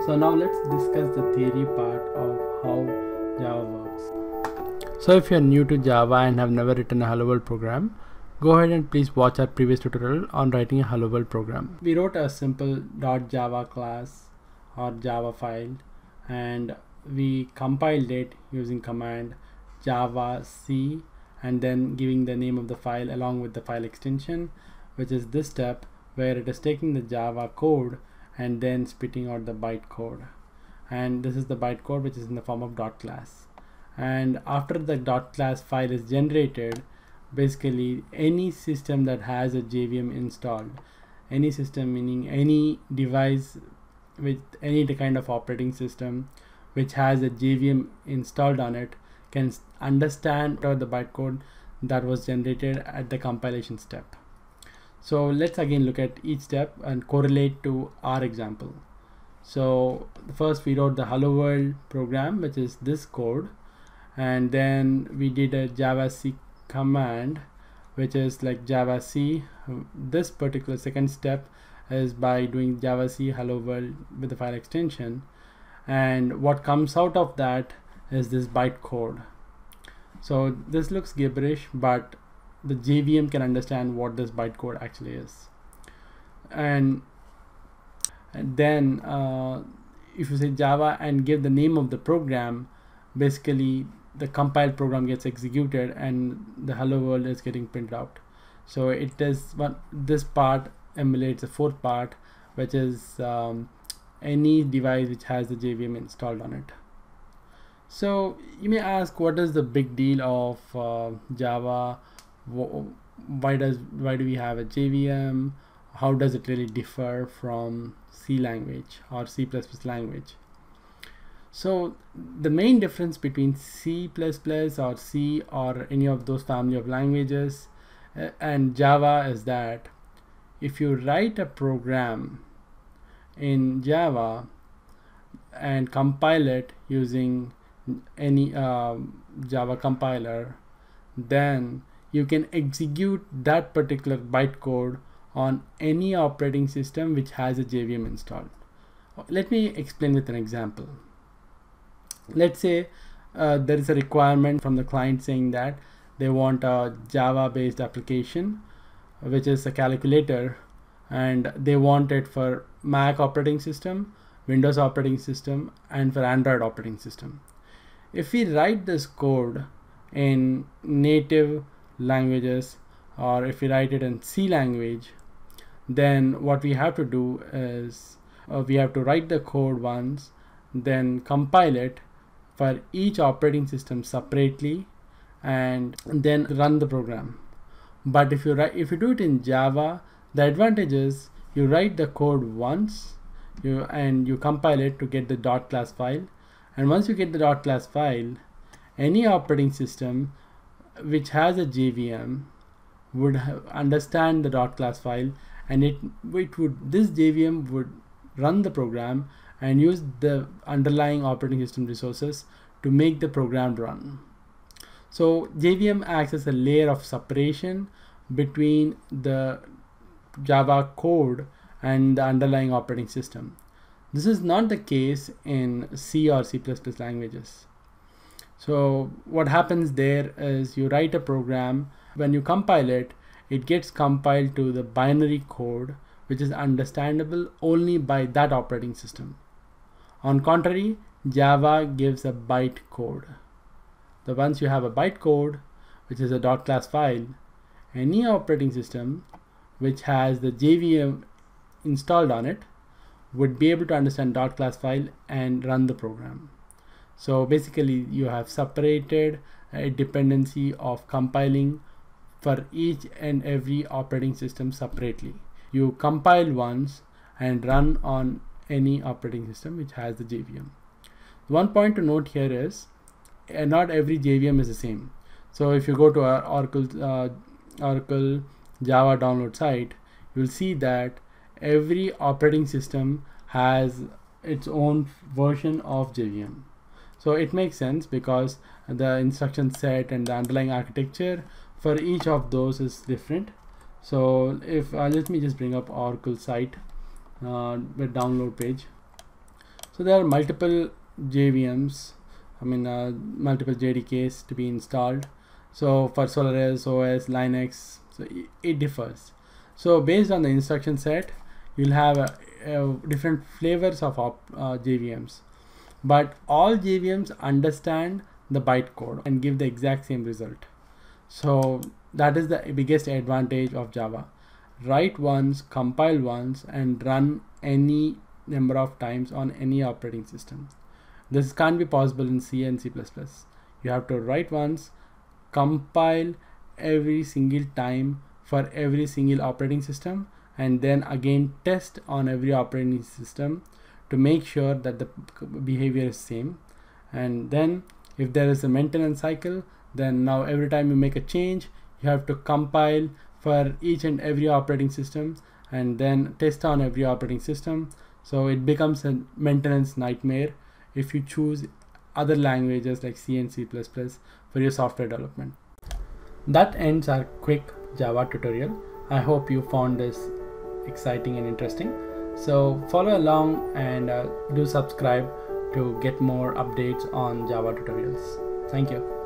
So now let's discuss the theory part of how Java works. So if you're new to Java and have never written a Hello World program, go ahead and please watch our previous tutorial on writing a Hello World program. We wrote a simple .java class or Java file, and we compiled it using command java c and then giving the name of the file along with the file extension, which is this step where it is taking the Java code and then spitting out the bytecode. And this is the bytecode which is in the form of .class. And after the .class file is generated, basically any system that has a JVM installed, any system meaning any device with any kind of operating system which has a JVM installed on it, can understand the bytecode that was generated at the compilation step. So let's again look at each step and correlate to our example. So first we wrote the Hello World program, which is this code, and then we did a java c command, which is like java c. This particular second step is by doing java c hello world with the file extension, and what comes out of that is this bytecode. So this looks gibberish, but the JVM can understand what this bytecode actually is. And then if you say Java and give the name of the program, basically the compiled program gets executed and the hello world is getting printed out. So it is this part emulates the fourth part, which is any device which has the JVM installed on it. So you may ask, what is the big deal of Java? Why do we have a JVM? How does it really differ from C language or C++ language? So the main difference between C++ or C or any of those family of languages and Java is that if you write a program in Java and compile it using any Java compiler, then you can execute that particular bytecode on any operating system which has a JVM installed. Let me explain with an example. Let's say there is a requirement from the client saying that they want a Java based application, which is a calculator, and they want it for Mac operating system, Windows operating system, and for Android operating system. If we write this code in native languages, or if we write it in C language, then what we have to do is we have to write the code once, then compile it for each operating system separately, and then run the program. But if you do it in Java, the advantage is you write the code once and you compile it to get the .class file, and once you get the .class file, any operating system which has a JVM would understand the .class file, and this JVM would run the program and use the underlying operating system resources to make the program run. So JVM acts as a layer of separation between the Java code and the underlying operating system. This is not the case in C or C++ languages. So what happens there is you write a program, when you compile it, it gets compiled to the binary code which is understandable only by that operating system. On contrary, Java gives a byte code. So once you have a byte code, which is a .class file, any operating system which has the JVM installed on it would be able to understand .class file and run the program. So basically you have separated a dependency of compiling for each and every operating system separately. You compile once and run on any operating system which has the JVM. One point to note here is not every JVM is the same. So if you go to our Oracle Java download site, you will see that every operating system has its own version of JVM. So it makes sense because the instruction set and the underlying architecture for each of those is different. So if let me just bring up Oracle site with download page. So there are multiple JVMs, multiple JDKs to be installed. So for Solaris, OS, Linux, so it differs. So based on the instruction set, you'll have different flavors of JVMs, but all JVMs understand the bytecode and give the exact same result. So that is the biggest advantage of Java. Write once, compile once, and run any number of times on any operating system. This can't be possible in C and C++. You have to write once, compile every single time for every single operating system, and then again test on every operating system to make sure that the behavior is same. And then if there is a maintenance cycle, then now every time you make a change, you have to compile for each and every operating system and then test on every operating system. So it becomes a maintenance nightmare if you choose other languages like C and C++ for your software development. That ends our quick Java tutorial. I hope you found this exciting and interesting. So follow along and do subscribe to get more updates on Java tutorials. Thank you.